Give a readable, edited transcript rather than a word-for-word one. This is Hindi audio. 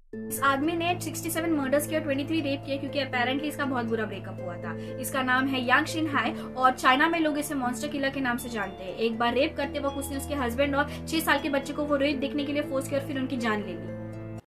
इस आदमी ने 67 मर्डर्स किए और 23 रेप किए क्योंकि अपेरेंटली इसका बहुत बुरा ब्रेकअप हुआ था। इसका नाम है यांग शिन हाई और चाइना में लोग इसे मॉन्स्टर किलर के नाम से जानते हैं। एक बार रेप करते वक्त उसने उसके हस्बैंड और 6 साल के बच्चे को वो रेप देखने के लिए फोर्स किया और फिर उनकी जान ले ली।